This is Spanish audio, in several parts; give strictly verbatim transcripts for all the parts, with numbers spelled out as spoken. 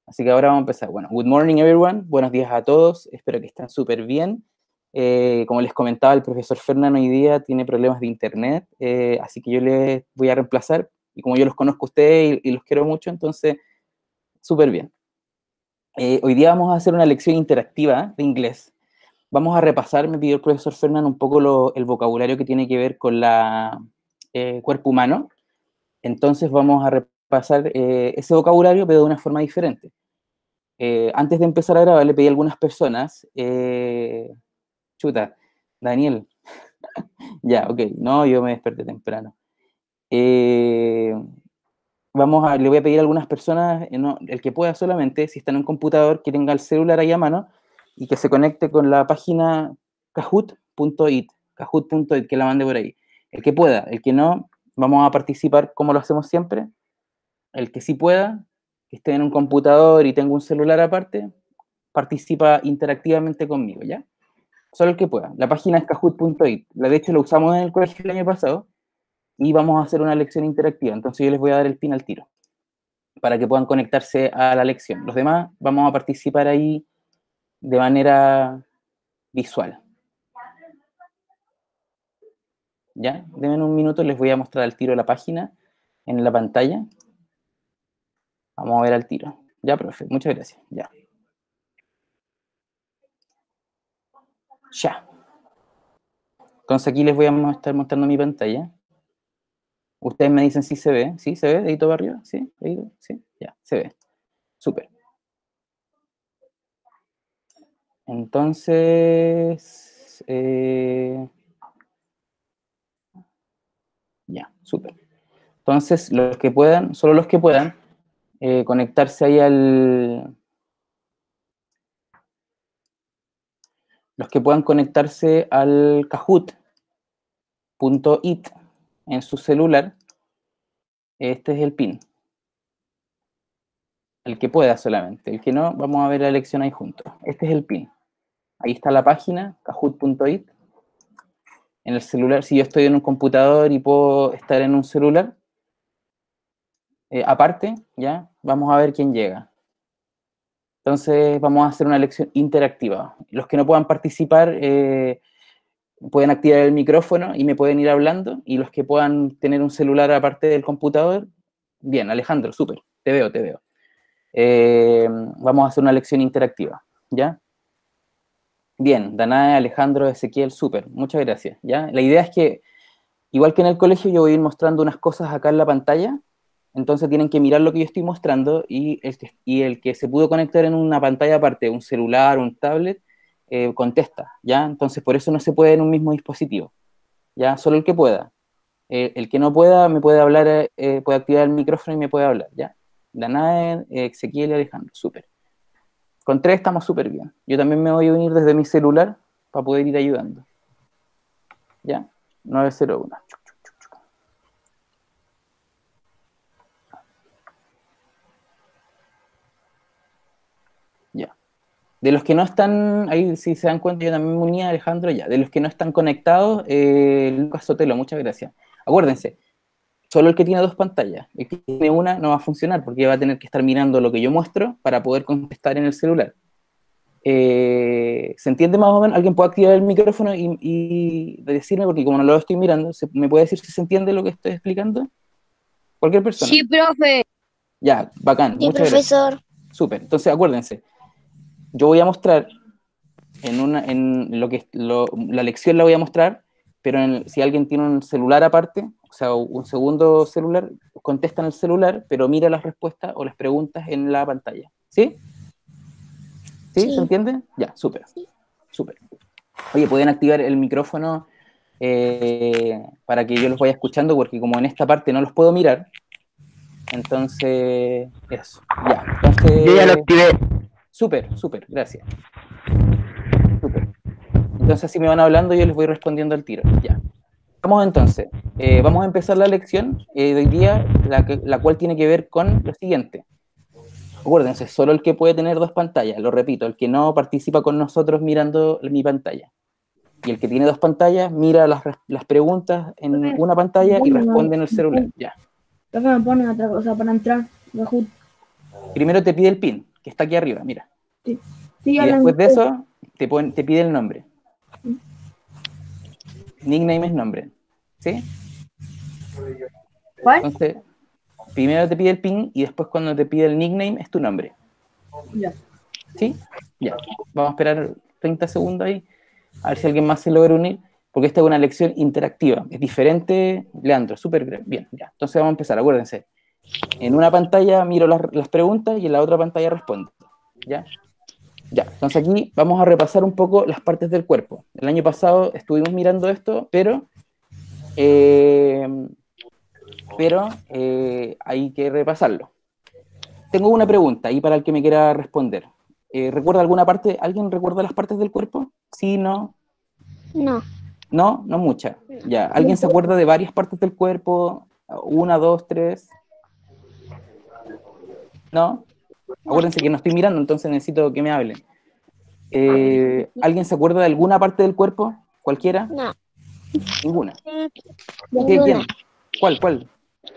Así que ahora vamos a empezar. Bueno, good morning everyone, buenos días a todos, espero que estén súper bien. Eh, como les comentaba, el profesor Fernando hoy día tiene problemas de internet, eh, así que yo les voy a reemplazar, y como yo los conozco a ustedes y, y los quiero mucho, entonces, súper bien. Eh, hoy día vamos a hacer una lección interactiva de inglés. Vamos a repasar, me pidió el profesor Fernando, un poco lo, el vocabulario que tiene que ver con la eh, cuerpo humano. Entonces vamos a repasar eh, ese vocabulario, pero de una forma diferente. Eh, antes de empezar a grabar, le pedí a algunas personas, eh, chuta, Daniel, ya, ok, no, yo me desperté temprano. Eh, vamos a, le voy a pedir a algunas personas, eh, no, el que pueda solamente, si está en un computador, que tenga el celular ahí a mano, y que se conecte con la página kahoot punto it, kahoot punto it, que la mande por ahí. El que pueda, el que no, vamos a participar como lo hacemos siempre. El que sí pueda, que esté en un computador y tenga un celular aparte, participa interactivamente conmigo, ¿ya? Solo el que pueda. La página es kahoot punto it. De hecho, lo usamos en el colegio el año pasado y vamos a hacer una lección interactiva. Entonces yo les voy a dar el pin al tiro para que puedan conectarse a la lección. Los demás vamos a participar ahí de manera visual. ¿Ya? Denme un minuto, les voy a mostrar al tiro la página en la pantalla. Vamos a ver al tiro. Ya, profe, muchas gracias. Ya. Ya. Entonces aquí les voy a estar mostrando mi pantalla. Ustedes me dicen si se ve. ¿Sí? ¿Se ve? ¿Dedito para arriba? ¿Sí? ¿Dedito? ¿Sí? Ya, se ve. Súper. Entonces... Eh, ya, súper. Entonces, los que puedan, solo los que puedan, eh, conectarse ahí al... Los que puedan conectarse al kahoot punto it en su celular, este es el pin. El que pueda solamente. El que no, vamos a ver la lección ahí juntos. Este es el pin. Ahí está la página, kahoot punto it. En el celular, si yo estoy en un computador y puedo estar en un celular, eh, aparte, ya, vamos a ver quién llega. Entonces, vamos a hacer una lección interactiva. Los que no puedan participar, eh, pueden activar el micrófono y me pueden ir hablando, y los que puedan tener un celular aparte del computador, bien, Alejandro, súper, te veo, te veo. Eh, vamos a hacer una lección interactiva, ¿ya? Bien, Danae, Alejandro, Ezequiel, súper, muchas gracias, ¿ya? La idea es que, igual que en el colegio, yo voy a ir mostrando unas cosas acá en la pantalla, entonces tienen que mirar lo que yo estoy mostrando, y el que, y el que se pudo conectar en una pantalla aparte, un celular, un tablet, eh, contesta, ¿ya? Entonces por eso no se puede en un mismo dispositivo, ¿ya? Solo el que pueda. Eh, el que no pueda, me puede hablar, eh, puede activar el micrófono y me puede hablar, ¿ya? Danae, eh, Ezequiel y Alejandro, súper. Con tres estamos súper bien. Yo también me voy a unir desde mi celular para poder ir ayudando. ¿Ya? nueve cero uno. Ya. De los que no están, ahí si se dan cuenta, yo también me uní a Alejandro ya. De los que no están conectados, eh, Lucas Sotelo, muchas gracias. Acuérdense, solo el que tiene dos pantallas. El que tiene una no va a funcionar porque va a tener que estar mirando lo que yo muestro para poder contestar en el celular. Eh, ¿Se entiende más o menos? ¿Alguien puede activar el micrófono y, y decirme? Porque como no lo estoy mirando, ¿me puede decir si se entiende lo que estoy explicando? Cualquier persona. Sí, profe. Ya, bacán. Sí, muchas profesor. gracias. Súper. Entonces, acuérdense, yo voy a mostrar en, una, en lo que lo, la lección la voy a mostrar, pero en, si alguien tiene un celular aparte, o sea, un segundo celular, contesta en el celular, pero mira las respuestas o las preguntas en la pantalla. ¿Sí? ¿Sí? ¿Sí? ¿Se entiende? Ya, súper. Sí. Súper. Oye, pueden activar el micrófono eh, para que yo los vaya escuchando, porque como en esta parte no los puedo mirar, entonces, eso. Ya, entonces... Yo ya lo activé. Súper, súper, gracias. Súper. Entonces, así me van hablando y yo les voy respondiendo al tiro. Ya. Vamos entonces. Eh, vamos a empezar la lección eh, de hoy día, la, que, la cual tiene que ver con lo siguiente. Acuérdense, solo el que puede tener dos pantallas, lo repito, el que no participa con nosotros mirando mi pantalla. Y el que tiene dos pantallas mira las, las preguntas en profe, una pantalla y responde en el celular. Ya. Profe, me pone otra cosa para entrar. Primero te pide el pin. que está aquí arriba, mira. Sí. Sí, y después de eso, te, pon, te pide el nombre. Nickname es nombre, ¿sí? ¿Cuál? Entonces, primero te pide el pin y después cuando te pide el nickname es tu nombre. Ya. ¿Sí? Ya. Vamos a esperar treinta segundos ahí, a ver si alguien más se logra unir, porque esta es una lección interactiva. Es diferente, Leandro, súper bien. Ya. Entonces vamos a empezar, acuérdense. En una pantalla miro las, las preguntas y en la otra pantalla respondo. ¿Ya? Ya, entonces aquí vamos a repasar un poco las partes del cuerpo. El año pasado estuvimos mirando esto, pero eh, pero eh, hay que repasarlo. Tengo una pregunta ahí para el que me quiera responder. Eh, ¿Recuerda alguna parte? ¿Alguien recuerda las partes del cuerpo? ¿Sí, no? No. ¿No? No mucha. Ya. ¿Alguien se acuerda de varias partes del cuerpo? Una, dos, tres. ¿No? Acuérdense que no estoy mirando, entonces necesito que me hablen. Eh, ¿Alguien se acuerda de alguna parte del cuerpo? ¿Cualquiera? No. Ninguna. Ninguna. ¿Quién? ¿Cuál? ¿Cuál?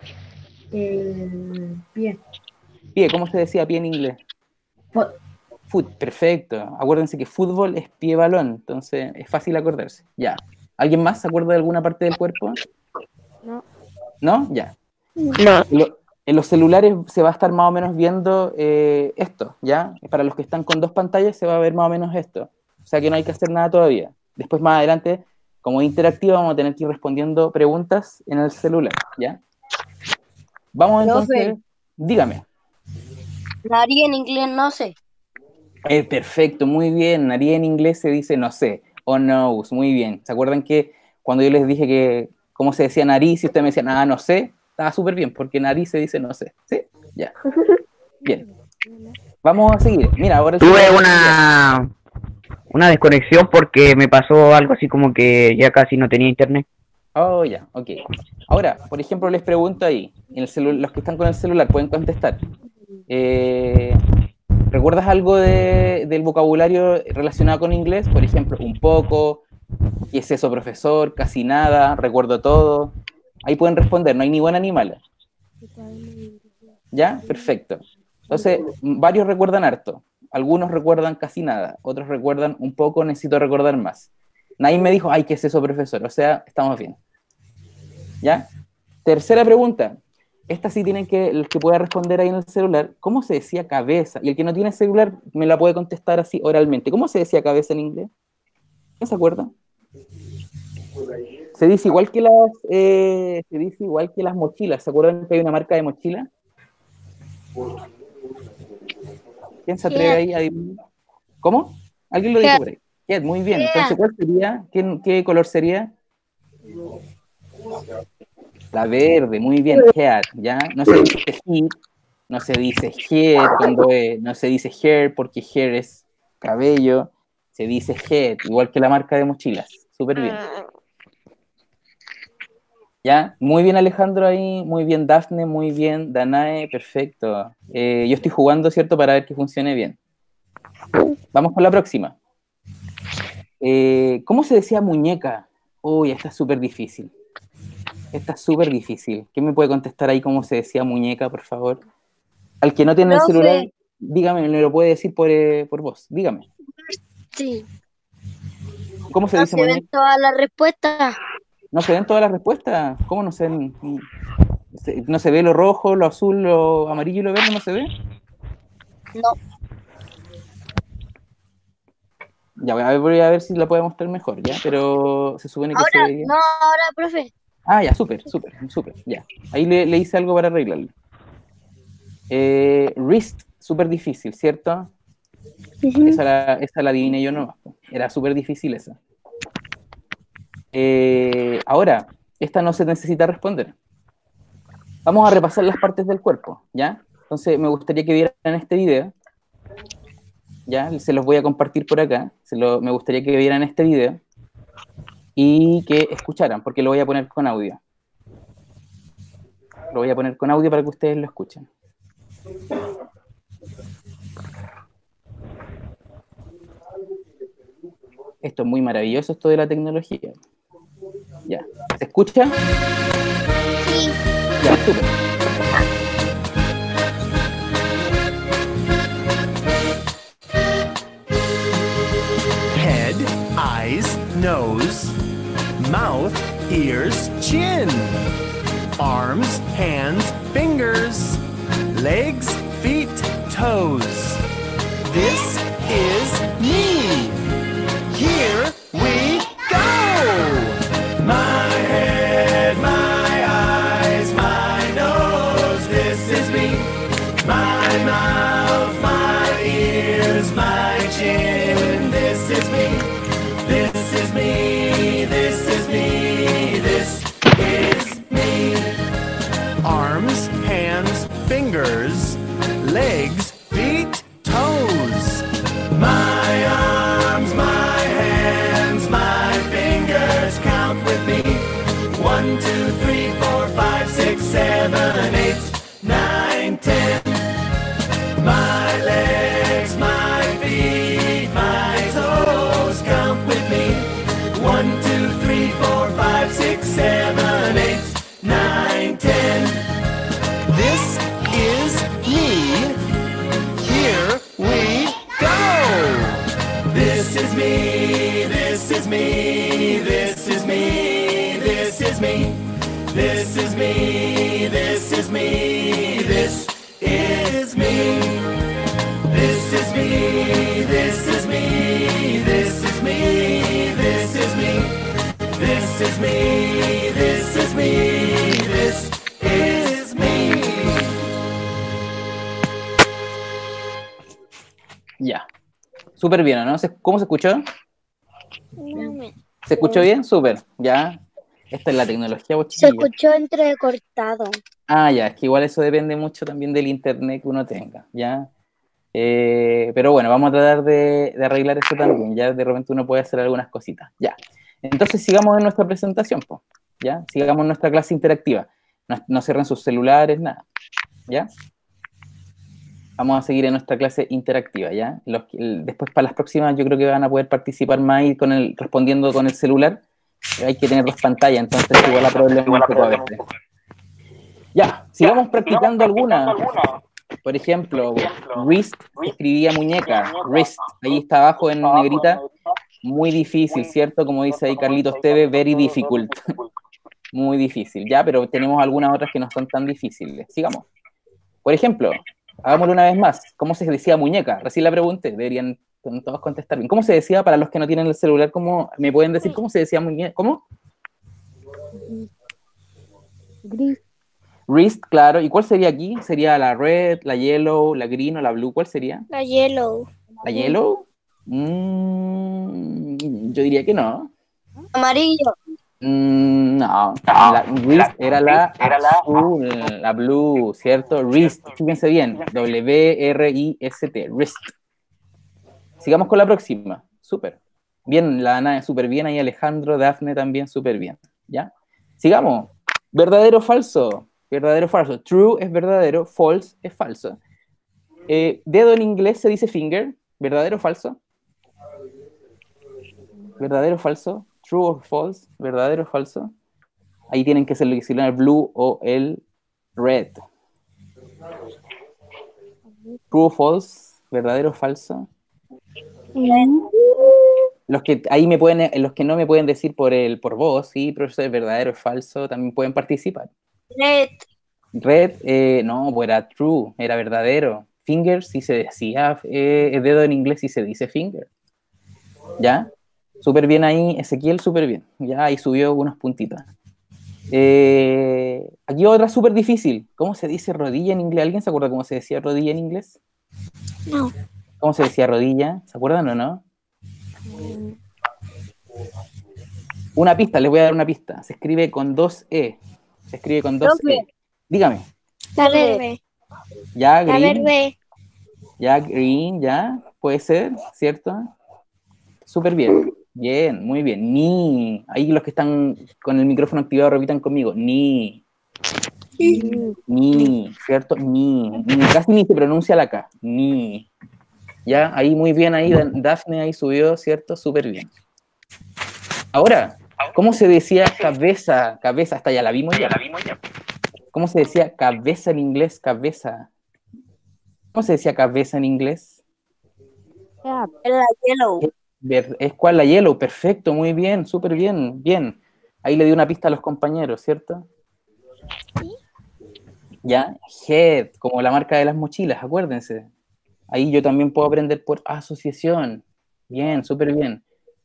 El pie. Pie, ¿cómo se decía pie en inglés? Foot. Foot, perfecto. Acuérdense que fútbol es pie-balón, entonces es fácil acordarse. Ya. ¿Alguien más se acuerda de alguna parte del cuerpo? No. ¿No? Ya. No. En, lo, en los celulares se va a estar más o menos viendo eh, esto, ¿ya? Para los que están con dos pantallas se va a ver más o menos esto. O sea que no hay que hacer nada todavía. Después más adelante, como interactiva, vamos a tener que ir respondiendo preguntas en el celular, ¿ya? Vamos entonces, Profe. dígame. Nariz en inglés no sé. Eh, perfecto, muy bien. Nariz en inglés se dice no sé, o nose, muy bien. ¿Se acuerdan que cuando yo les dije que cómo se decía nariz y ustedes me decían, ah, no sé? Estaba súper bien, porque nariz se dice no sé, ¿sí? Ya. Bien. Vamos a seguir. Mira, ahora... Tuve una, una desconexión porque me pasó algo así como que ya casi no tenía internet. Oh, ya, ok. Ahora, por ejemplo, les pregunto ahí, en el celu- los que están con el celular pueden contestar. Eh, ¿Recuerdas algo de, del vocabulario relacionado con inglés? Por ejemplo, un poco, ¿qué es eso, profesor? Casi nada, recuerdo todo. Ahí pueden responder, no hay ni buena ni mala. ¿Ya? Perfecto. Entonces, varios recuerdan harto. Algunos recuerdan casi nada, otros recuerdan un poco, necesito recordar más. Nadie me dijo, ay, ¿qué es eso, profesor? O sea, estamos bien. ¿Ya? Tercera pregunta. Esta sí tienen que, el que pueda responder ahí en el celular, ¿cómo se decía cabeza? Y el que no tiene celular me la puede contestar así oralmente. ¿Cómo se decía cabeza en inglés? ¿Quién se acuerda? Se dice igual que las, eh, se dice igual que las mochilas. ¿Se acuerdan que hay una marca de mochila? ¿Quién se atreve ahí a adivinar? ¿Cómo? Alguien lo dijo por ahí. Head, muy bien. Entonces, ¿cuál sería? ¿Qué, qué color sería? La verde, muy bien. Head, ¿ya? No se dice heat, no se dice hair cuando es, no se dice hair porque hair es cabello. Se dice head, igual que la marca de mochilas. Súper bien. ¿Ya? Muy bien, Alejandro, ahí. Muy bien, Dafne. Muy bien, Danae. Perfecto. Eh, yo estoy jugando, ¿cierto? Para ver que funcione bien. Vamos con la próxima. Eh, ¿Cómo se decía muñeca? Uy, esta es súper difícil. Esta es súper difícil. ¿Quién me puede contestar ahí cómo se decía muñeca, por favor? Al que no tiene el celular, dígame, me lo puede decir por, eh, por voz. Dígame. Sí. ¿Cómo se No dice se ven muñeca? todas las respuestas. ¿No se ven todas las respuestas? ¿Cómo no se ven? ¿No se ve lo rojo, lo azul, lo amarillo y lo verde? ¿No se ve? No. Ya, voy a ver, voy a ver si la puedo mostrar mejor, ¿ya? Pero se supone que se Ahora, vería... no, ahora, profe. Ah, ya, súper, súper, súper, ya. Ahí le, le hice algo para arreglarlo. Eh, wrist, súper difícil, ¿cierto? Uh-huh. Esa la, esa la adiviné yo no. Era súper difícil esa. Eh, ahora, esta no se necesita responder. Vamos a repasar las partes del cuerpo, ¿ya? Entonces, me gustaría que vieran este video. ¿Ya? Se los voy a compartir por acá. Se lo, me gustaría que vieran este video y que escucharan, porque lo voy a poner con audio. Lo voy a poner con audio para que ustedes lo escuchen. Esto es muy maravilloso, esto de la tecnología. Ya. ¿Se escucha? Sí. Ya, súper. ears, chin. Arms, hands, fingers. Legs, feet, toes. This is me. Here we go. My head, my eyes, my nose. This is me. My mouth, my ears, my chin. This is me. This is me. This is me. This is me. Arms, hands, fingers, legs, feet, toes. My arms, my hands, my fingers, count with me. One, two, three, four, five, six, seven, eight, nine, ten. My legs, my feet, my toes, count with me. One, two, three, four, five, six, seven, eight, nine, ten. This is me. Here we go. This is me. This is me. This is me. This is me. This is me. This is me. This is me. This is me. This is me. This is me. This is me. This is me. This is me. This is me. Ya. Súper bien, ¿no? ¿Se- ¿Cómo se escuchó? No me- ¿Se escuchó bien? Súper. Ya. Esta es la tecnología, vos, Se chiquillos. escuchó entrecortado. Ah, ya, es que igual eso depende mucho también del internet que uno tenga, ¿ya? Eh, pero bueno, vamos a tratar de, de arreglar eso también, ya de repente uno puede hacer algunas cositas, ya. Entonces sigamos en nuestra presentación, po, ¿ya? Sigamos en nuestra clase interactiva. No, no cierren sus celulares, nada, ¿ya? Vamos a seguir en nuestra clase interactiva, ¿ya? Los, el, después para las próximas yo creo que van a poder participar más y con el, respondiendo con el celular. Hay que tener dos pantallas, entonces igual la problema un poco a veces. Ya, sigamos practicando alguna. Por ejemplo, wrist, escribía muñeca, wrist, ahí está abajo en negrita, muy difícil, ¿cierto? Como dice ahí Carlitos T V, very difficult, muy difícil, ya, pero tenemos algunas otras que no son tan difíciles. Sigamos. Por ejemplo, hagámoslo una vez más, ¿cómo se decía muñeca? Recién la pregunté, deberían todos contestar bien. ¿Cómo se decía para los que no tienen el celular? ¿Cómo me pueden decir cómo se decía muñeca? ¿Cómo? Gris. Wrist, claro. ¿Y cuál sería aquí? ¿Sería la red, la yellow, la green o la blue? ¿Cuál sería? La yellow. ¿La yellow? Mm, yo diría que no. Amarillo. Mm, no, la wrist era la azul, la blue, ¿cierto? Wrist, fíjense bien, W R I S T, wrist. Sigamos con la próxima, súper. Bien, la Ana súper bien, ahí Alejandro, Dafne también súper bien, ¿ya? Sigamos, verdadero o falso, verdadero o falso, true es verdadero, false es falso. Eh, dedo en inglés se dice finger, verdadero o falso. Verdadero o falso, true or false, verdadero o falso. Ahí tienen que seleccionar blue o el red. True o false, verdadero o falso. Los que ahí me pueden, los que no me pueden decir por el, por voz, sí, profesor, es verdadero o falso, también pueden participar. Red. Red, eh, no, pues era true, era verdadero. Finger, sí se decía, eh, dedo en inglés sí se dice finger. ¿Ya? Súper bien ahí, Ezequiel, súper bien. Ya ahí subió unos puntitos. Eh, aquí otra súper difícil. ¿Cómo se dice rodilla en inglés? ¿Alguien se acuerda cómo se decía rodilla en inglés? No. ¿Cómo se decía rodilla? ¿Se acuerdan o no? Una pista, les voy a dar una pista. Se escribe con dos E. Se escribe con dos E. Dígame. La verde. Ya, La green. verde. Ya, green, ya. Puede ser, ¿cierto? Súper bien. Bien, muy bien. Ni. Ahí los que están con el micrófono activado repitan conmigo. Ni. Ni, ¿cierto? Ni. Ni. Casi ni se pronuncia la K. Ni. Ya, ahí muy bien, ahí Dafne ahí subió, ¿cierto? Súper bien. Ahora, ¿cómo se decía cabeza? Cabeza, hasta ya la vimos ya. ¿Cómo se decía cabeza en inglés? Cabeza. ¿Cómo se decía cabeza en inglés? La yellow. Ver- ¿Es cuál? La yellow, perfecto, muy bien, súper bien, bien. Ahí le di una pista a los compañeros, ¿cierto? Sí. Ya, head, como la marca de las mochilas, acuérdense. Ahí yo también puedo aprender por asociación. Bien, súper bien.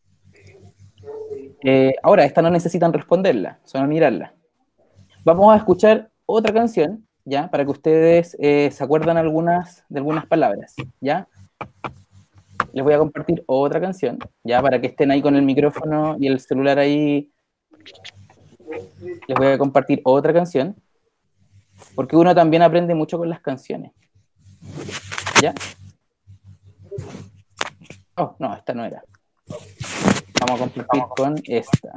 Eh, ahora, esta no necesitan responderla, solo mirarla. Vamos a escuchar otra canción, ¿ya? Para que ustedes eh, se acuerdan algunas, de algunas palabras, ¿ya? Les voy a compartir otra canción, ¿ya? Para que estén ahí con el micrófono y el celular ahí. Les voy a compartir otra canción, porque uno también aprende mucho con las canciones, ¿ya? Oh, no, esta no era. Vamos a compartir con esta.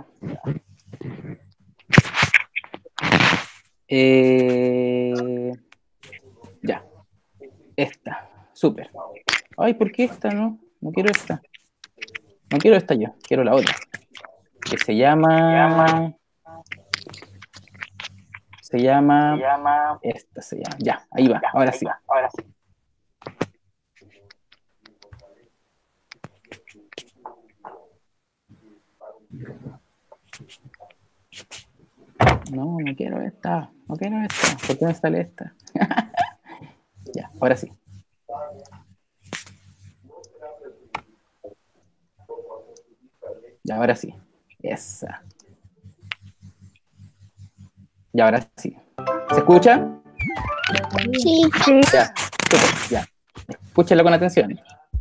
Eh, ya. Esta. Súper. Ay, ¿por qué esta no? No quiero esta. No quiero esta yo. Quiero la otra. Que se llama... Se llama... Esta se llama. Ya, ahí va. Ahora sí. Ahora sí. No, no quiero esta, no quiero esta. ¿Por qué me sale esta? Ya, ahora sí. Ya, ahora sí. Esa. Ya, ahora sí. ¿Se escucha? Sí. Ya, súper, ya. Escúchenla con atención.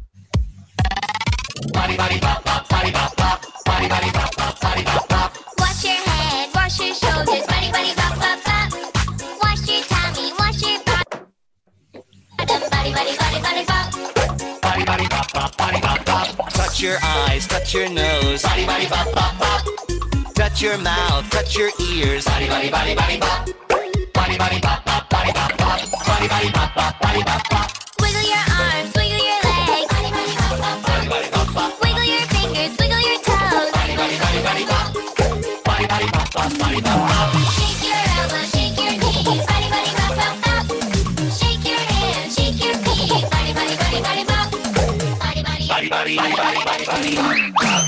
Wash your head, wash your shoulders, body, body, bop, bop, bop. Wash your tummy, wash your bottom, body, body, body, body, bop. Body, body, bop, bop, body, bop, bop. Touch your eyes, touch your nose. Body, body, bop, bop, bop. Touch your mouth, touch your ears. Body, body, body, body, bop. Body, body, bop, bop, body, bop, bop. Body, body, bop, bop, body, bop, bop. Wiggle your arms, wiggle your legs, body, body, bop, bop, Body, body, bop, bop. wiggle your fingers, wiggle your toes. Body, body, body, body, bop. Body, body, bop, bop, body, bop, bop. Shake your elbows, shake your knees, body, body, bop, bop, bop. Shake your hands, shake your feet, body, body, body, body, bop. Body, body, Body, body, body, body, body, body, bop.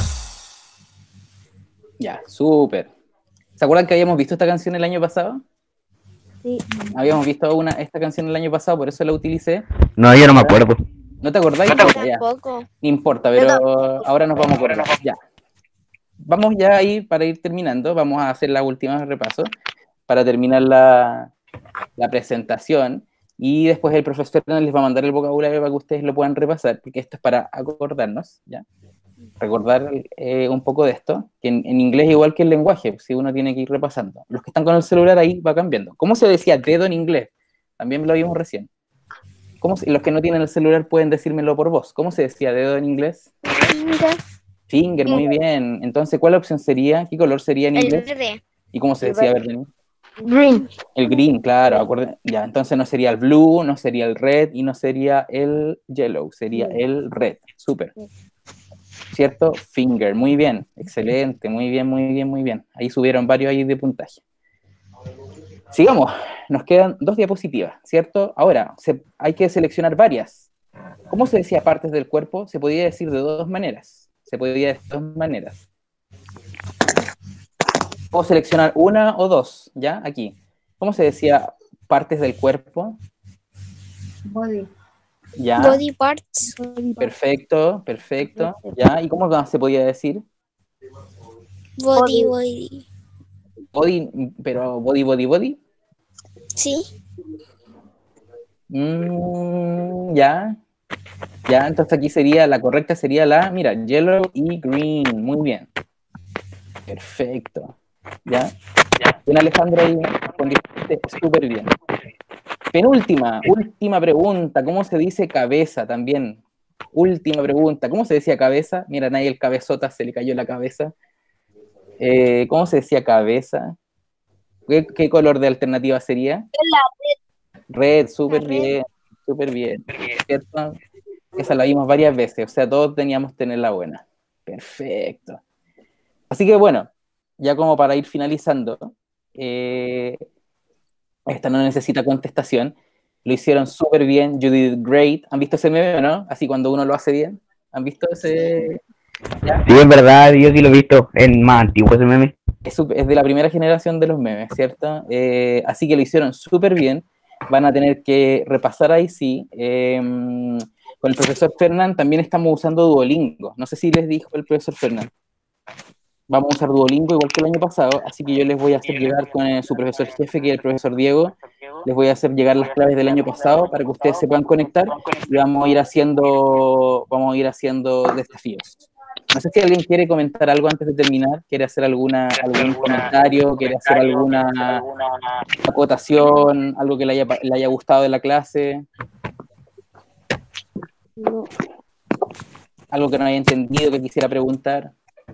Ya, súper. ¿Se acuerdan que habíamos visto esta canción el año pasado? Sí. Habíamos visto una, esta canción el año pasado, por eso la utilicé. No, yo no me acuerdo. ¿No te acordáis? Ya, Tampoco. no importa, pero ahora nos vamos a acordar. Ya. Vamos ya ahí para ir terminando. Vamos a hacer las últimas repasos para terminar la, la presentación. Y después el profesor les va a mandar el vocabulario para que ustedes lo puedan repasar, porque esto es para acordarnos, ¿ya? Recordar eh, un poco de esto, que en, en inglés igual que el lenguaje, si uno tiene que ir repasando. Los que están con el celular ahí va cambiando. ¿Cómo se decía dedo en inglés? También lo vimos recién. ¿Cómo se, los que no tienen el celular pueden decírmelo por voz. ¿Cómo se decía dedo en inglés? Finger. Finger, muy bien. Entonces, ¿cuál opción sería? ¿Qué color sería en El inglés? verde. ¿Y cómo se decía verde en inglés? Green. El green, claro. acuerden- Ya, entonces no sería el blue, no sería el red y no sería el yellow, sería el red. Súper. ¿Cierto? Finger, muy bien. Excelente, muy bien, muy bien, muy bien. Ahí subieron varios ahí de puntaje. Sigamos. Nos quedan dos diapositivas, ¿cierto? Ahora, se- hay que seleccionar varias. ¿Cómo se decía partes del cuerpo? Se podía decir de dos maneras. Se podía decir de dos maneras. Puedo seleccionar una o dos, ¿ya? Aquí. ¿Cómo se decía partes del cuerpo? Body. ¿Ya? Body parts. Perfecto, perfecto. ¿Ya? ¿Y cómo más se podía decir? Body, body. Body, pero body, body, body. Sí. Mm, ya. Ya, entonces aquí sería, la correcta sería la, mira, yellow y green. Muy bien. Perfecto. ¿Ya? Bien, Alejandro, ahí respondiste súper bien. Penúltima, última pregunta. ¿Cómo se dice cabeza también? Última pregunta. ¿Cómo se decía cabeza? Mira, nadie el cabezota se le cayó la cabeza. Eh, ¿Cómo se decía cabeza? ¿Qué, qué color de alternativa sería? Red, súper La red. bien, súper bien. ¿Cierto? Esa la vimos varias veces, o sea, todos teníamos que tener la buena. Perfecto. Así que bueno, ya como para ir finalizando, eh, esta no necesita contestación, lo hicieron súper bien, you did great. ¿Han visto ese meme o no? Así cuando uno lo hace bien. ¿Han visto ese? ¿Ya? Sí, es verdad, yo sí lo he visto en más antiguo ese meme. es, sup- es de la primera generación de los memes, ¿cierto? Eh, así que lo hicieron súper bien. Van a tener que repasar ahí, sí. Eh, con el profesor Fernán también estamos usando Duolingo. No sé si les dijo el profesor Fernán. Vamos a usar Duolingo igual que el año pasado, así que yo les voy a hacer llegar con eh, su profesor jefe, que es el profesor Diego, les voy a hacer llegar las claves del año pasado para que ustedes se puedan conectar y vamos a ir haciendo, vamos a ir haciendo desafíos. No sé si alguien quiere comentar algo antes de terminar, quiere hacer alguna, algún comentario, quiere hacer alguna acotación, algo que le haya, le haya gustado de la clase, No. algo que no haya entendido, que quisiera preguntar.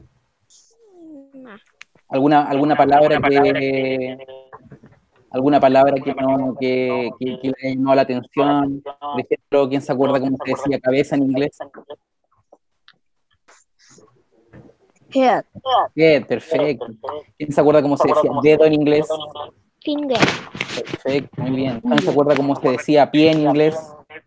¿Alguna, alguna palabra que alguna palabra que no que, que, que le haya llamado la atención? Por ejemplo, ¿quién se acuerda cómo se decía cabeza en inglés? Head. Bien, perfecto. ¿Quién se acuerda cómo se decía dedo en inglés? Finger. Perfecto, muy bien. ¿Quién se acuerda cómo se decía pie en inglés?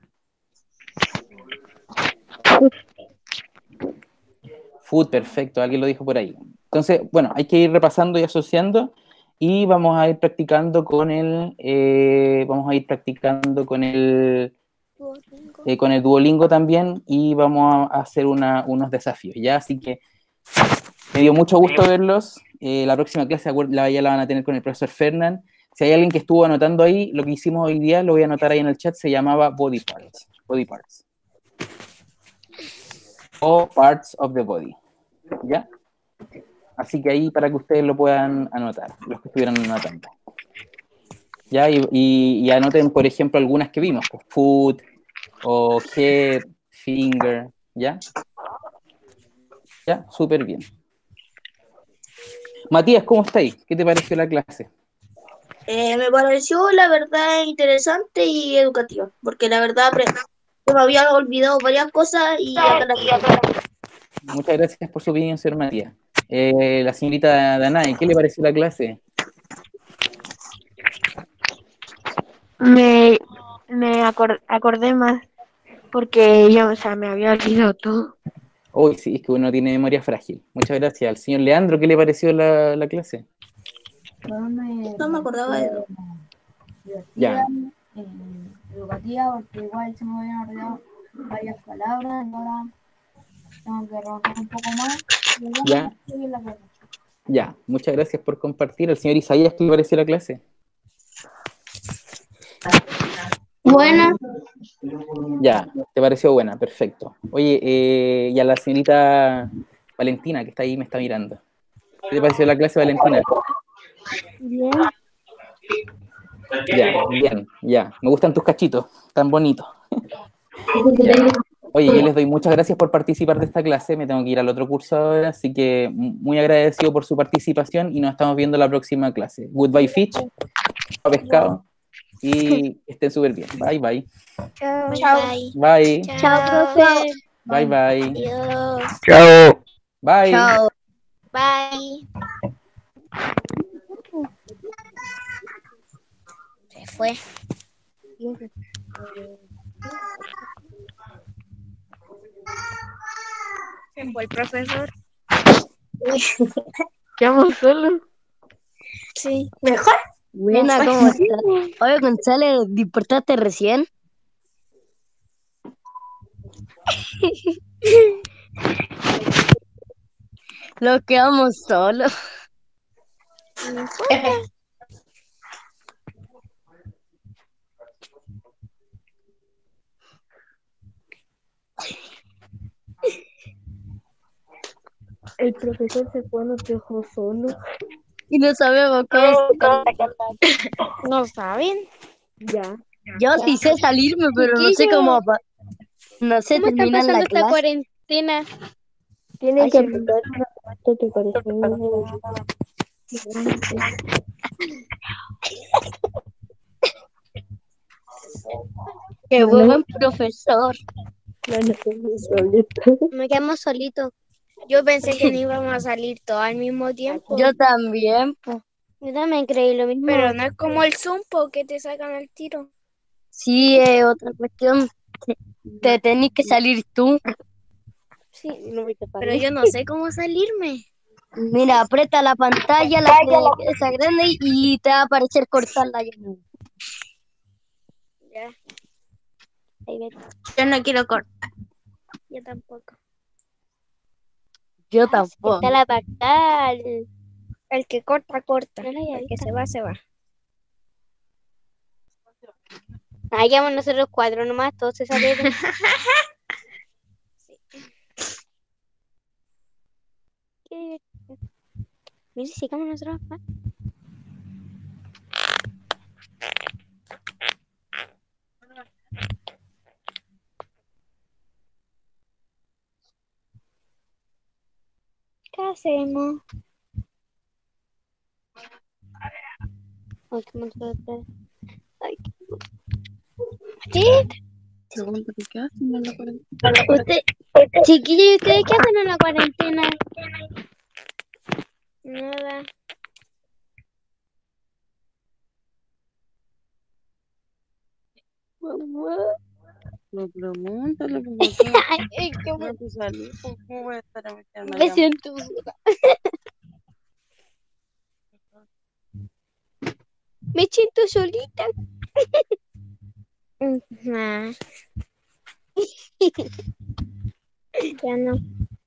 Foot, perfecto, alguien lo dijo por ahí. Entonces, bueno, hay que ir repasando y asociando y vamos a ir practicando con el, eh, vamos a ir practicando con el, eh, con el Duolingo también y vamos a hacer una, unos desafíos, ¿ya? Así que me dio mucho gusto verlos. Eh, la próxima clase la, ya la van a tener con el profesor Fernán. Si hay alguien que estuvo anotando ahí, lo que hicimos hoy día, lo voy a anotar ahí en el chat, se llamaba Body Parts. Body Parts. O Parts of the Body. ¿Ya? Así que ahí para que ustedes lo puedan anotar, los que estuvieran anotando. ¿Ya? Y, y, y anoten, por ejemplo, algunas que vimos, pues, foot, o head, finger, ¿ya? ¿Ya? Súper bien. Matías, ¿cómo estáis? ¿Qué te pareció la clase? Eh, me pareció, la verdad, interesante y educativa, porque la verdad apre- se me había olvidado varias cosas y acá las Muchas gracias por su opinión, señor Matías. Eh, la señorita Danae, ¿qué le pareció la clase? Me, me acor- acordé más porque yo, o sea, me había olvidado todo. Uy, sí, es que uno tiene memoria frágil. Muchas gracias. Al señor Leandro, ¿qué le pareció la, la clase? no me acordaba de eso. Ya. eh, educativa, porque igual se me habían olvidado varias palabras, y ahora tengo que rebajar un poco más. Y bueno, Ya. estoy bien la cosa. Ya, muchas gracias por compartir. Al señor Isaías, ¿qué le pareció la clase? Buena. Ya, ¿te pareció buena? Perfecto. Oye, eh, y a la señorita Valentina, que está ahí, me está mirando. ¿Qué te pareció la clase, Valentina? Bien. Ya, bien, ya. Me gustan tus cachitos, tan bonitos. Ya. Oye, yo les doy muchas gracias por participar de esta clase. Me tengo que ir al otro curso ahora, así que muy agradecido por su participación y nos estamos viendo en la próxima clase. Goodbye, Fish. Chao, pescado. Y que estén súper bien. Bye, bye. Chao. Chao. Bye. Chao, profe. Bye, bye. Adiós. Chao. Bye. Chao. Bye. Se fue. Se fue el profesor. Quedamos solos. Sí. Mejor. Buena, ¿cómo estás? Oye, González, ¿despertaste recién? Nos quedamos solos. El profesor se fue, nos dejó solos. Y no sabemos cómo. ¿No saben? Ya. Yo sí sé salirme, pero no sé Chiquillo. cómo. pa- No sé ¿Cómo están terminar pasando la esta clase. cuarentena? Tiene Ay, que se- aplicar una parte de corazón. Qué buen profesor. No, no tengo solito. Me quedamos solitos. Yo pensé que no íbamos a salir todos al mismo tiempo. Yo también, pues. Yo también creí lo mismo. Pero no es como el Zoom, que te sacan al tiro. Sí, es otra cuestión. Te, te tenés que salir tú. Sí, pero yo no sé cómo salirme. Mira, aprieta la pantalla, la que esa grande y te va a aparecer cortarla ya. Ya. Ahí ves. Yo no quiero cortar. Yo tampoco. Yo Está tampoco. la pantalla. El, el que corta, corta. No la había El que visto. se va, se va. Ahí quedamos nosotros cuatro nomás, todos se salieron. Sí. Qué divertido. Mira, si quedamos nosotros cuatro. ¿Qué hacemos? Ay, qué montón de- Ay, ¿qué? Pregunta, ¿qué hacen en la cuarentena? Usted, chiquillos, ¿y ustedes qué hacen en la cuarentena? Nada. Me pregunta lo que me acaba Ay, ay, qué de me, me salir. ¿Por qué voy a estar a meterme me allá? siento sola. Me siento solita. Nah. Ya no.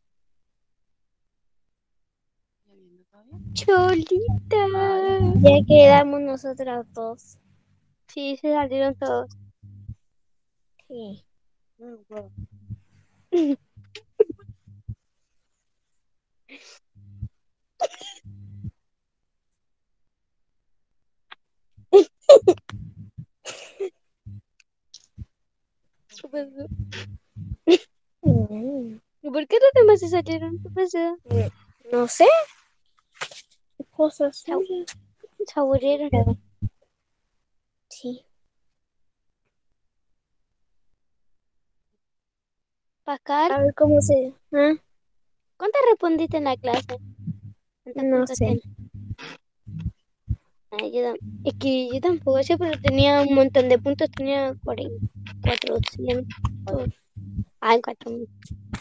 Cholita. Ya quedamos nosotras dos. Sí, se salieron todos. Sí. ¿Qué pasó? ¿Y por qué los demás se salieron? ¿Qué pasó? No sé. Cosas suyas. Se aburrieron. Sí. Pascal, A ver cómo se... ¿Ah? ¿cuántas respondiste en la clase? ¿Cuántos No puntos sé. tenés? Ay, yo tam- es que yo tampoco sé, pero tenía un montón de puntos, tenía cuarenta, cuatrocientos. Ay, cuatro mil.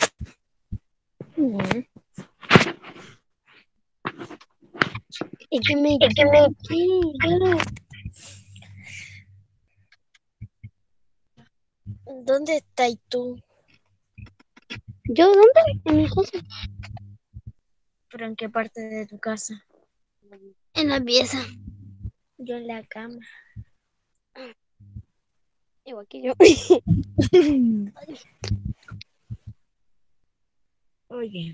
Es que me equivoqué. ¿Dónde estás tú? ¿Yo dónde? En mi casa. ¿Pero en qué parte de tu casa? En la pieza. Yo en la cama. Igual que yo. Oye.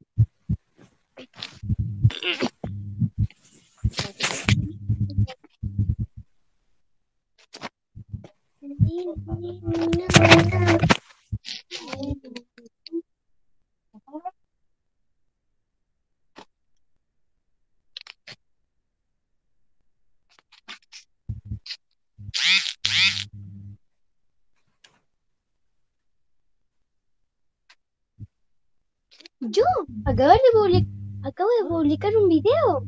Yo acabo de publicar, acabo de publicar un video.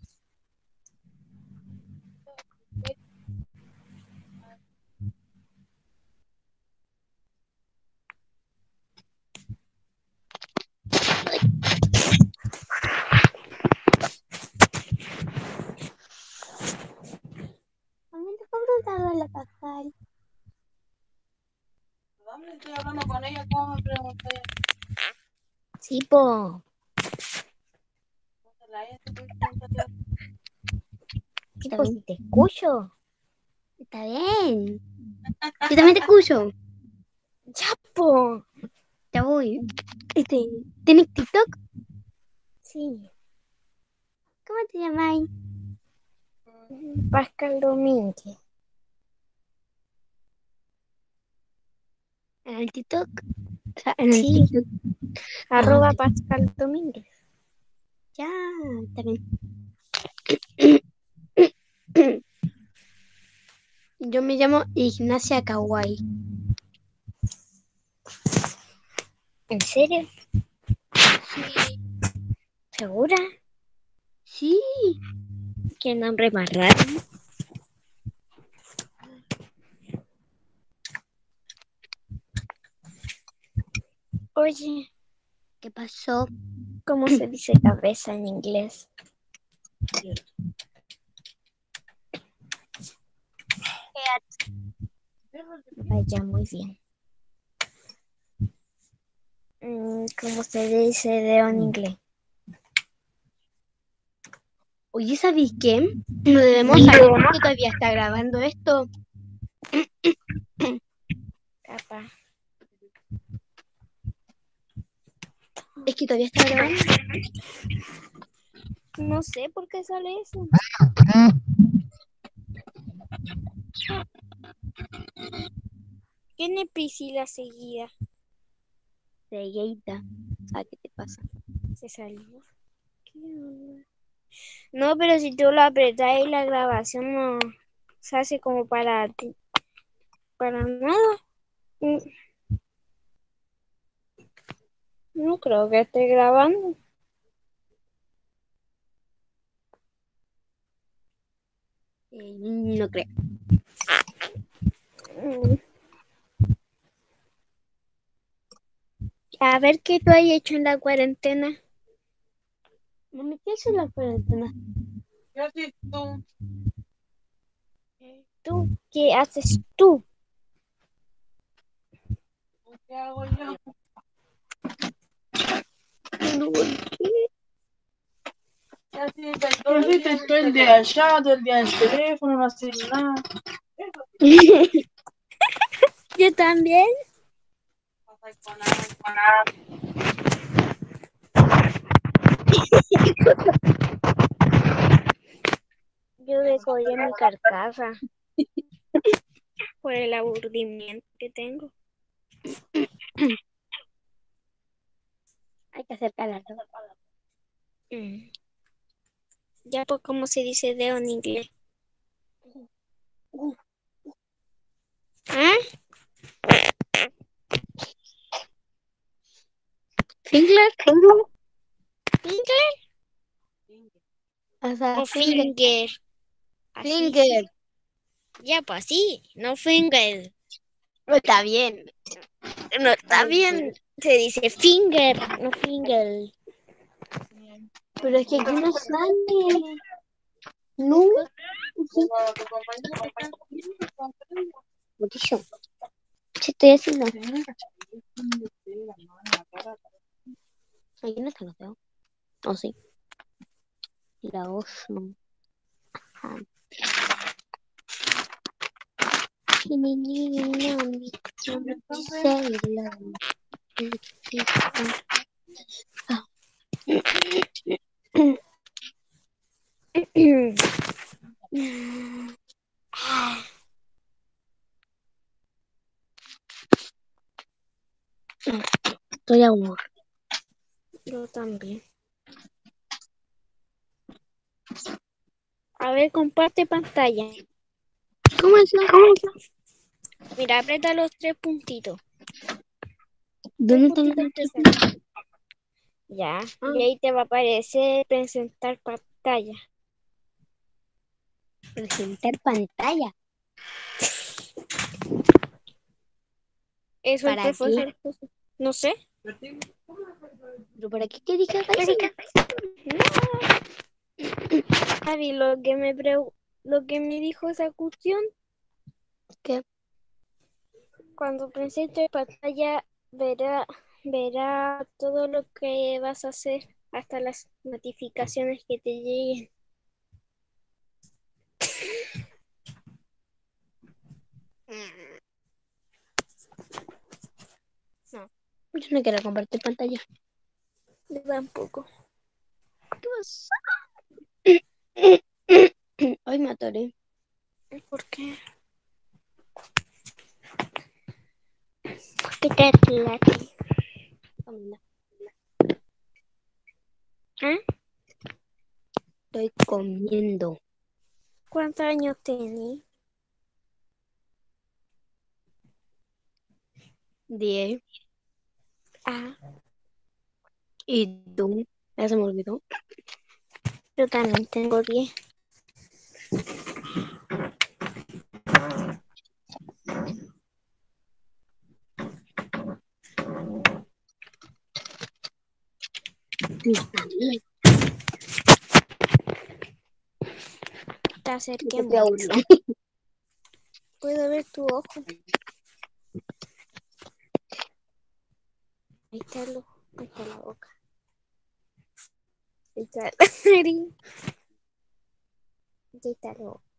¿Dónde te puedo preguntar a la Pascal? ¿Dónde estoy hablando con ella? ¿Cómo me pregunté? Sí, po. La ella te puede preguntar. Sí, po, si te escucho. Está bien. Yo también te escucho. Ya, po. Ya voy. Este, ¿tienes TikTok? Sí. ¿Cómo te llamáis? Pascal Domínguez. ¿En el TikTok? O sea, en el Sí. TikTok. Arroba Pascal Domínguez. Ya, está bien. Yo me llamo Ignacia Kawaii. ¿En serio? Sí. ¿Segura? Sí. ¿Qué nombre más raro? Oye, ¿Qué pasó? ¿Cómo se dice cabeza en inglés? Vaya, muy bien. Mm, ¿Cómo se dice dedo en inglés? Oye, ¿sabéis qué? No debemos saber porque todavía está grabando esto. Capaz. Es que todavía está grabando. No sé por qué sale eso. ¿Quién es Priscila seguida? Segueita. ¿Sabes qué te pasa? Se salió. ¿Qué onda? No, pero si tú lo apretas y la grabación no se hace como para ti. Para nada. Mm, No creo que esté grabando. Eh, no creo. Mm. A ver qué tú has hecho en la cuarentena. Mami, ¿qué haces en la cuarentena? ¿Qué haces tú? ¿Tú qué haces tú? ¿Qué hago yo? ¿Qué haces todo el día? Todo el día allá, todo el día en el teléfono, no haces nada. Yo también. Yo decoré mi carcasa por el aburrimiento que tengo. Hay que acercarla. Mm. Ya, pues, ¿cómo se dice dedo en inglés? ¿Ah? ¿Finger? ¿Finger O sea, o finger. finger? Así, Finger. sí. Ya, pues sí, no finger. No está bien. No está bien. Se dice finger, no finger. Pero es que aquí no sale. No. ¿Por qué yo? ¿Qué estoy haciendo? Aquí no están los dedos. ¿O sí? La voz no. Ajá. Estoy aburrido. Yo también. A ver, comparte pantalla. ¿Cómo es eso? Mira, aprieta los tres puntitos. ¿Dónde Tres están los puntitos tres? te salen. Ya, y ahí te va a aparecer presentar pantalla. Presentar pantalla. Eso el ¿Para qué? profesor puso. No sé. ¿Pero para qué querés que haga eso? Javi, lo que me pregu- lo que me dijo esa cuestión, ¿Qué? cuando presente pantalla verá, verá todo lo que vas a hacer, hasta las notificaciones que te lleguen. No. Yo no quiero compartir pantalla. Yo tampoco. ¿Qué pasa? Ay, me atoré. ¿Por qué? ¿Qué te atoré? ¿Eh? Estoy comiendo. ¿Cuántos años tenés? Diez. Ah, ¿Y tú? Ya se me olvidó. yo también tengo diez. Te acerqué Estoy mucho. aburrida. Puedo ver tu ojo. Ahí está el ojo. Ahí está la boca. Ahí está la nariz. Ahí está el ojo.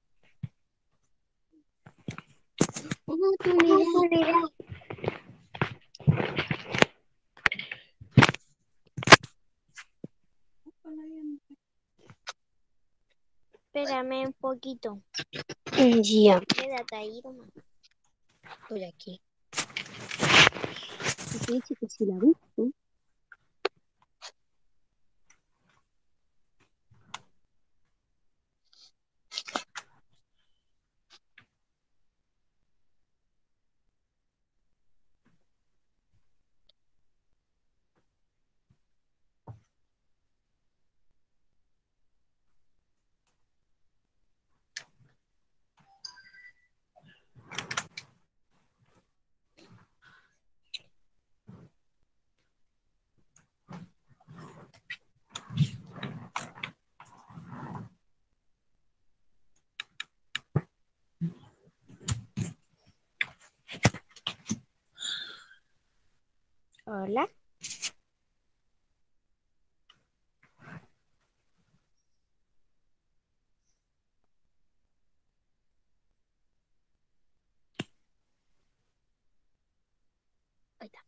Espérame un poquito. Ya, Quédate ahí, Roma. estoy aquí. ¿Qué dice que si la busco? Hola. Ahí está.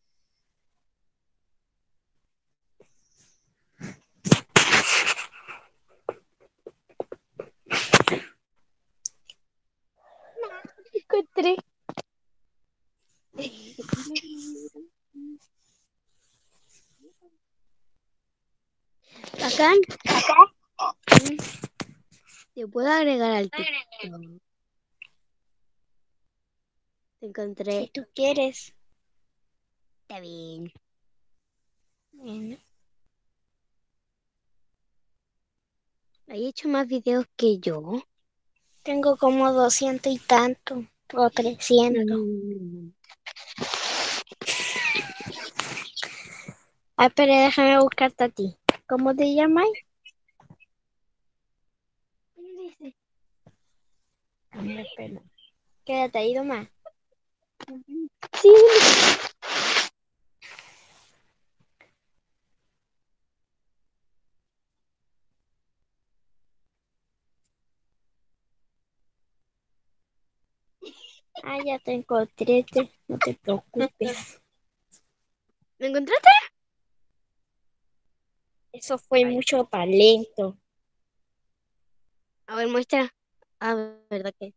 Encontré. Acá, te puedo agregar al TikTok. Te Si encontré. tú quieres. Está bien. Bueno. ¿Has hecho más videos que yo? Tengo como doscientos y tanto. O trescientos. Mm. Ah, espera, déjame buscarte a ti. ¿Cómo te llamas? A ver, espera. Quédate ahí nomás. Sí. Ah, ya te encontré. te- No te preocupes. ¿Me encontraste? Eso fue mucho talento. A ver, muestra. Ah, ¿verdad que?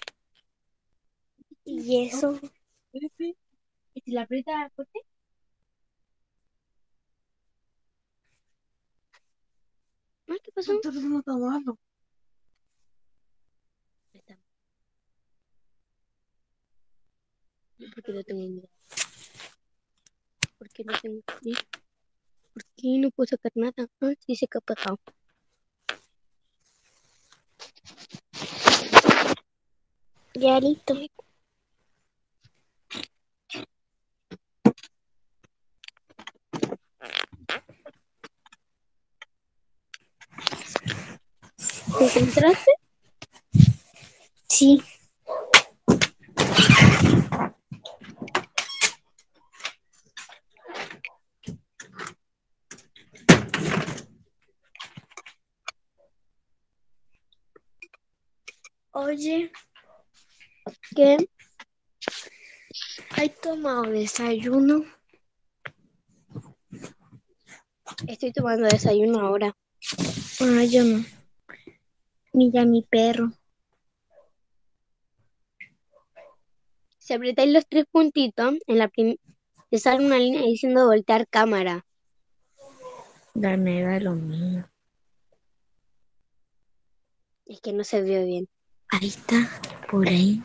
Y eso. ¿Y si la aprieta fuerte? Ah, ¿qué pasó? Esto no está malo. Ahí está. ¿Por qué no tengo miedo? ¿Por qué no tengo miedo? ¿Por qué no puedo sacar nada? Ah, sí, se ha pasado. Ya listo. ¿Te encontraste? Sí. Oye, ¿Qué? ¿has tomado desayuno? Estoy tomando desayuno ahora. Ah, yo no. Mira mi perro. Si apretáis los tres puntitos, en la prim- te sale una línea diciendo voltear cámara. Dame, da lo mío. Es que no se ve bien. Ahí está, por ahí.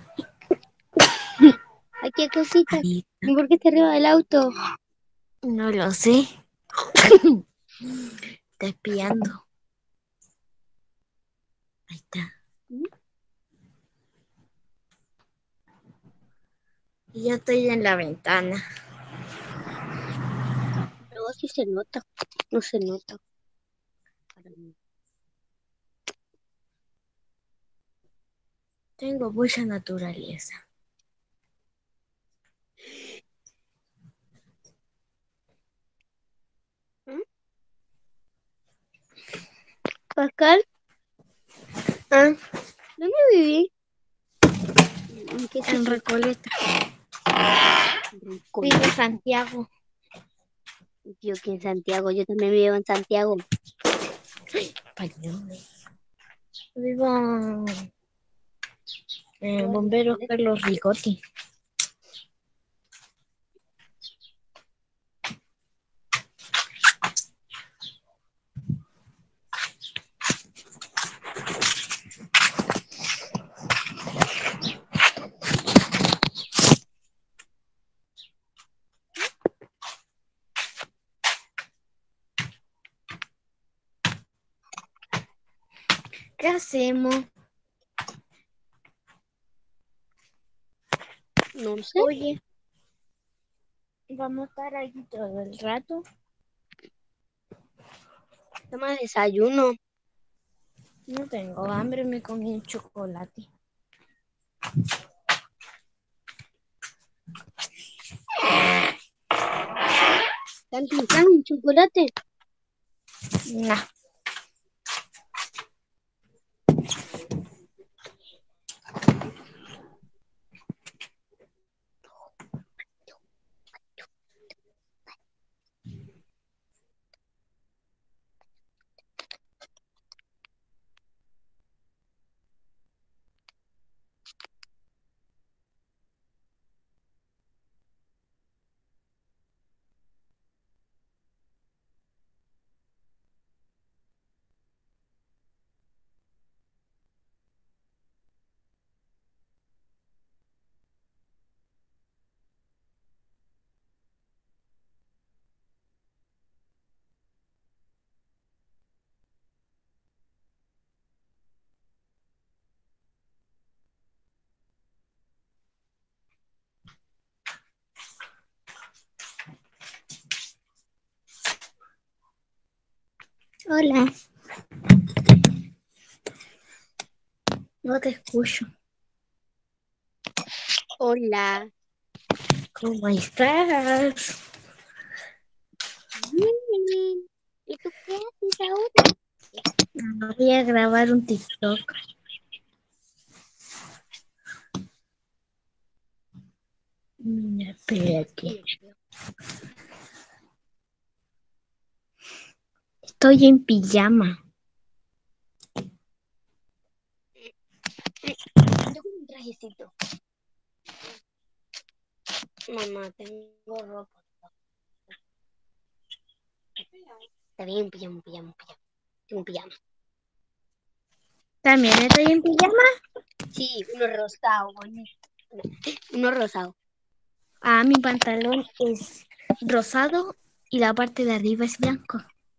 Ay, qué cosita. Ahí está. ¿Y por qué está arriba del auto? No lo sé. Está espiando. Ahí está. Y yo estoy en la ventana. Luego sí se nota. No se nota. Para mí. Tengo mucha naturaleza. Pascal, Ah, ¿dónde viví? ¿En qué en sitio? Recoleta. Rincón. Vivo en Santiago. Yo que en Santiago, yo también vivo en Santiago. Español. Vivo en eh, Bomberos Carlos Ricotti. ¿Qué hacemos? No sé. Oye, vamos a estar aquí todo el rato. Toma desayuno. No tengo hambre, me comí un chocolate. ¿Están pintando un chocolate? No. Hola. No te escucho. Hola. ¿Cómo estás? Bien. ¿Y tú qué haces ahora? Voy a grabar un TikTok. Mira, espérate. Estoy en pijama. Yo con un trajecito. Mamá, tengo ropa. Está bien, pijama, pijama, pijama. Tengo un pijama. ¿También estoy en pijama? Sí, uno rosado, bonito. Uno rosado. Ah, mi pantalón es rosado y la parte de arriba es blanco.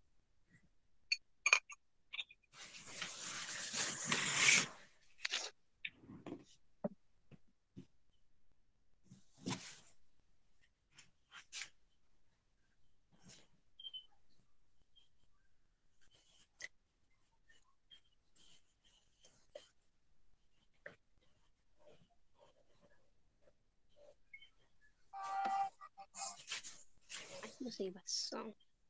No sé qué pasó.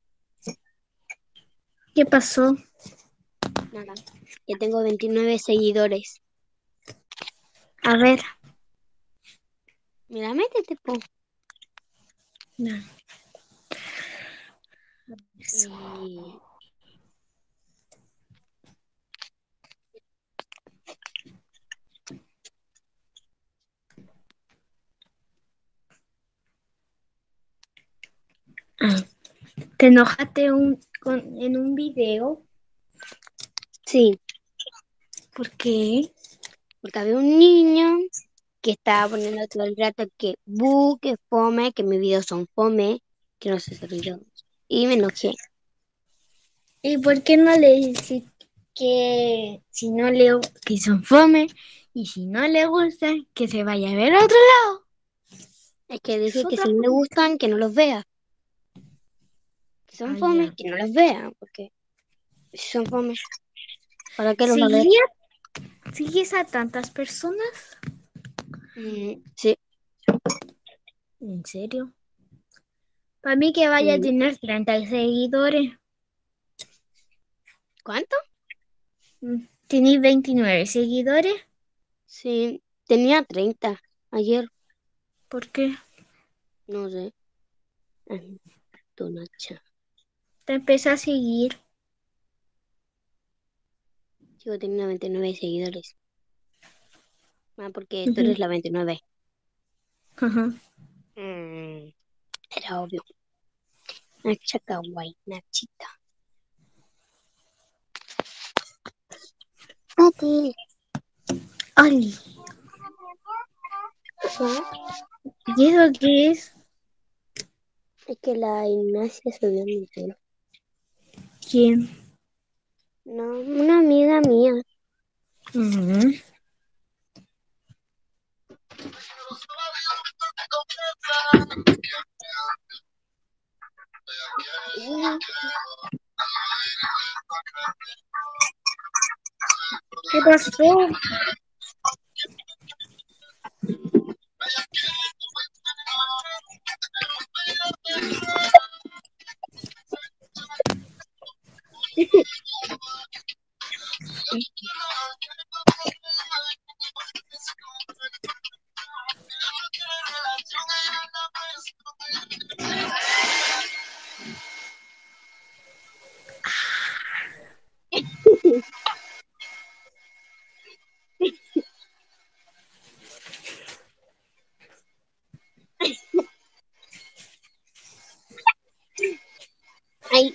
¿Qué pasó? Nada. Ya tengo veintinueve seguidores. A ver. Mira, métete, po. No. Y... Ah. ¿Te enojaste un, con, en un video? Sí. ¿Por qué? Porque había un niño que estaba poniendo todo el rato que bu, que fome, que mis videos son fome, que no sé ese video. Y me enojé. ¿Y por qué no le dices que si no le que son fome y si no le gustan que se vaya a ver a otro lado? Es que dije Es que otra si no le cosa. gustan, que no los vea. son Ah, fome, ya. que no los vean, porque si son fome, ¿para qué los va a ver? ¿Seguía? ¿Sigues a tantas personas? Mm, sí. ¿En serio? Para mí que vaya a Mm, tener treinta seguidores. ¿Cuánto? Mm, ¿Tenéis veintinueve seguidores? Sí, tenía treinta ayer, ¿Por qué? no sé. Ay, tu Nacha. Te empecé a seguir. Yo tenía veintinueve seguidores. Ah, porque tú Ujú. eres la veintinueve. Ajá. Mm, era obvio. Nacha kawaii, Nachita. Papi. Oli, ¿Qué? ¿y eso qué es? Es que la Ignacia subió mi cel. ¿Quién? No, una amiga mía. Ujú. ¿Qué pasó? Ay,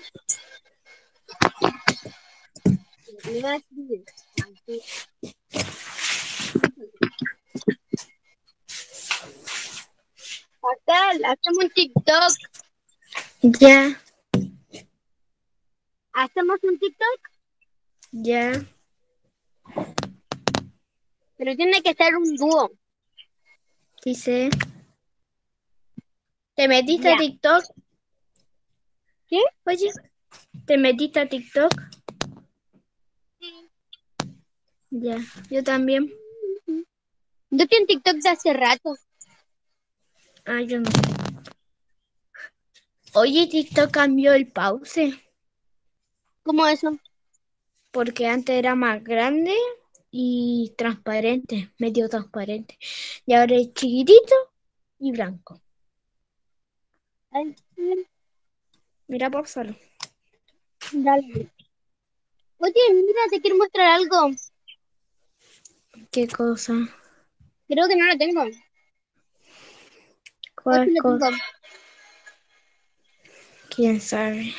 me va a escribir. Raquel, hacemos un TikTok. Ya, Hacemos un TikTok, ya. pero tiene que ser un dúo. Dice, ¿te metiste a Ya. TikTok? ¿Qué? Oye, ¿te metiste a TikTok? Ya, yo también. Yo tengo TikTok de hace rato. Ah, yo no. Oye, TikTok cambió el pause, ¿Cómo eso? porque antes era más grande y transparente, medio transparente. Y ahora es chiquitito y blanco. Ay, sí, Mira, pausalo. dale. Oye, mira, te quiero mostrar algo. ¿Qué cosa? Creo que no lo tengo. O sí ¿Cuál lo cosa? tengo. ¿Quién sabe?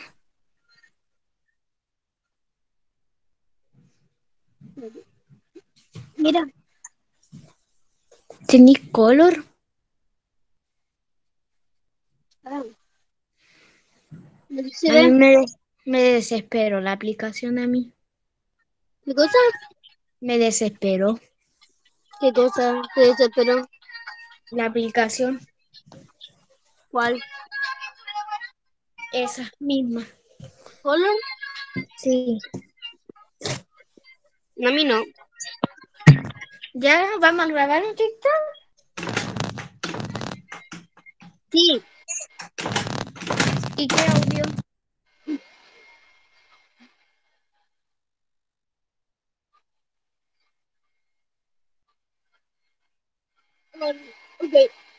Mira. ¿Tenís color? Ah, no sé si se A mí ve. me, me desesperó la aplicación a mí. ¿Qué cosa? Me desesperó ¿Qué cosa? ¿Qué desesperó? la aplicación, ¿Cuál? esa misma. ¿Color? Sí. A mí no. ¿Ya vamos a grabar un TikTok? Sí. ¿Y qué audio? Ok.